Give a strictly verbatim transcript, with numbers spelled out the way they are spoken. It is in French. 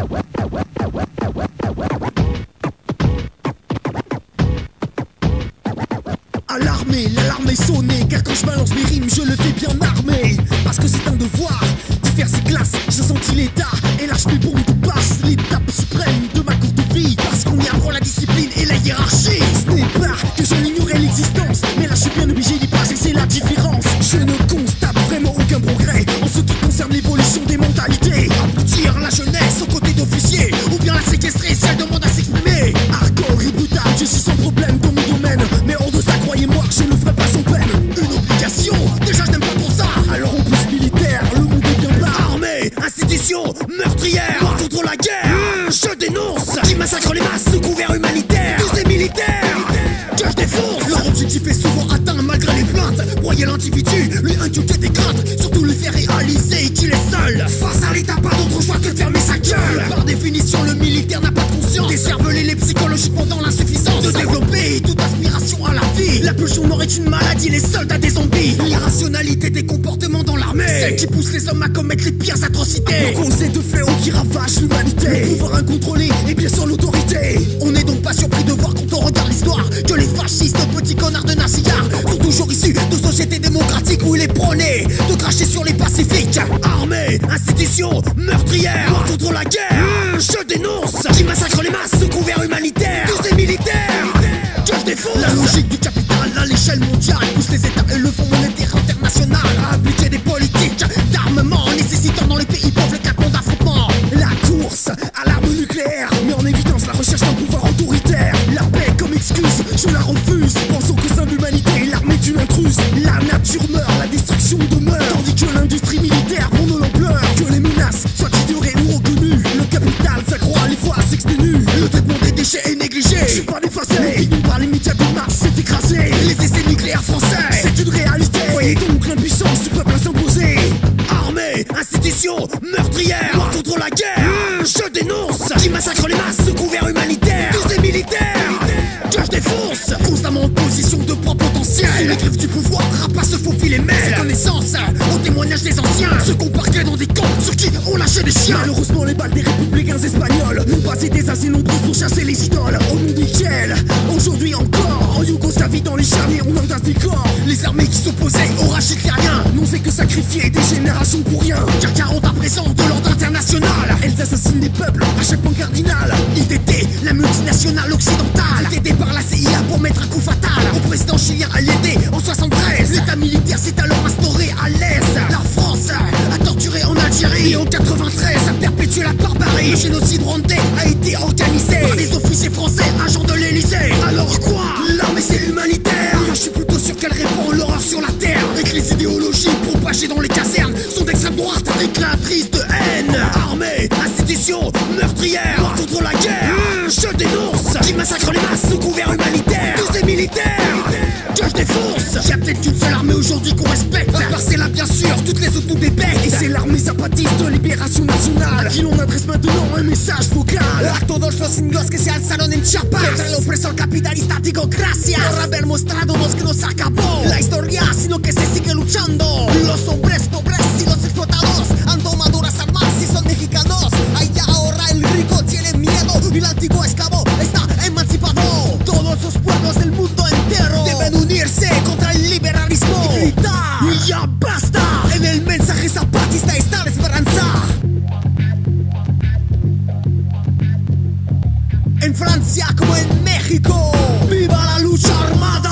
À l'armée, l'alarme est sonnée, car quand je balance mes rimes, je le fais bien armé. Parce que c'est un devoir d'y faire ses classes. J'ai senti l'état et lâche mes bombes de passe. L'étape suprême de ma courte vie, parce qu'on y apprend la discipline et la hiérarchie. Ce n'est pas que je ignorais l'existence, mais là je suis bien obligé d'y passer, c'est la différence. Je ne constate vraiment aucun progrès en ce qui concerne l'évolution des mentalités. Aboutir la jeunesse aux côtés d'officiers, ou bien la séquestrer si elle demande à s'exprimer. Hardcore et brutal, je suis sans problème dans mon domaine, mais hors de ça, croyez-moi, je ne ferai pas sans peine. Une obligation, déjà je n'aime pas trop ça. Alors en plus militaire, le monde est bien plat. Armée, institution, meurtrière, moi contre la guerre, mmh, je dénonce. Qui massacre les masses sous couvert humanitaire. Tous des militaires que je défonce. Leur objectif est souvent atteint malgré les plaintes. Broyer l'individu, lui inculquer des craintes, surtout lui faire réaliser qu'il est seul. Face à l'état, pas d'autre choix que de fermer sa gueule. Par définition, le militaire n'a pas de conscience. Décerveler les psychologiquement dans l'insuffisance de développer toute aspiration à la vie. La pulsion mort est une maladie, les soldats des zombies. L'irrationalité des comportements dans l'armée, celle qui pousse les hommes à commettre les pires atrocités. Donc on sait de fléaux qui ravagent l'humanité. Le pouvoir incontrôlé et bien sûr l'autorité. On n'est donc pas surpris de voir quand on regarde l'histoire que les fascistes, petits connards de nasillard, sont toujours issus de sociétés démocratiques où il est prôné de cracher sur les pacifiques. Armée, institution, meurtrière, moi contre la guerre, mmh, je dénonce. Qui massacre les masses sous couvert humanitaire. Tous ces militaires que je défonce. La logique du capital à l'échelle mondiale pousse les états et le fonds monétaire international à appliquer des politiques d'armement nécessitant dans les pays pauvres le claquement d'affrontement. La course à l'arme nucléaire met en évidence la recherche d'un pouvoir autoritaire. La paix comme excuse, je la refuse, pensant qu'au sein de l'humanité l'armée est une intruse. La nature meurt, la destruction demeure, tandis que l'industrie militaire prend de l'ampleur. Que les menaces soient ignorées ou reconnues, le capital s'accroît, les voix s'exténuent. Le traitement des déchets est négligé, je suis pas défacé. L'opinion par les médias de masse s'est écrasée. Les essais nucléaires français, c'est une réalité. Voyez donc l'impuissance du peuple à s'imposer. Armée, institution, meurtrière, moi contre la guerre, mmh, je dénonce. Qui massacre les masses sous couvert humanitaire. Tous ces militaires que je défonce, constamment en position de poids potentiel. Sous les griffes du pouvoir, rapace se faufile et mêle. Ces connaissances au témoignage des anciens, ceux qu'on parquait dans des camps sur qui on lâchait des chiens. Malheureusement les balles des républicains espagnols n'ont pas été assez nombreuses pour chasser les idoles. Au nom desquels, aujourd'hui encore, en Yougoslavie dans les charniers on entasse des corps. Les armées qui s'opposaient au rachat hitlérien n'ont fait que sacrifier des générations pour rien. Car quarante à présent de l'ordre international, elles assassinent les peuples à chaque point cardinal. I T T, la multinationale occidentale, aidée par la C I A pour mettre un coup fatal au président chilien Allende en soixante-treize. L'état militaire s'est alors instauré à l'Est. La France a torturé en Algérie et en quatre-vingt-treize a perpétué la barbarie. Le génocide rwandais a été organisé par des officiers français agents de l'Elysée. Alors quoi? L'armée c'est l'humanitaire. Je suis plutôt sûr qu'elle répand l'horreur sur la terre et que les idéologies propagées dans les casernes sont d'extrême droite déclaratrices de haine. Armée, institution, meurtrière, moi contre la guerre, mmh, je dénonce. Qui massacre les masses sous couvert humanitaire. Tous ces militaires que je défonce. Y'a peut-être qu'une seule armée aujourd'hui qu'on respecte, à part celle-là bien sûr, toutes les autres nous débectent. Et c'est l'armée zapatiste de libération nationale à qui l'on adresse maintenant un message vocal. A todos los indios que se alzaron en Chiapas contra el opresor capitalista digo gracias por haber mostrado que no se acabó la historia, sino que se sigue luchando. Los hombres pobres y los explotados han tomado las armas y son mexicanos. Allá ahora el rico tiene miedo y el antiguo esclavo está emancipado. Todos los pueblos del mundo entero deben unirse contra el liberalismo y gritar y ya basta. En el mensaje zapatista está la esperanza. En Francia como en México, viva la lucha armada.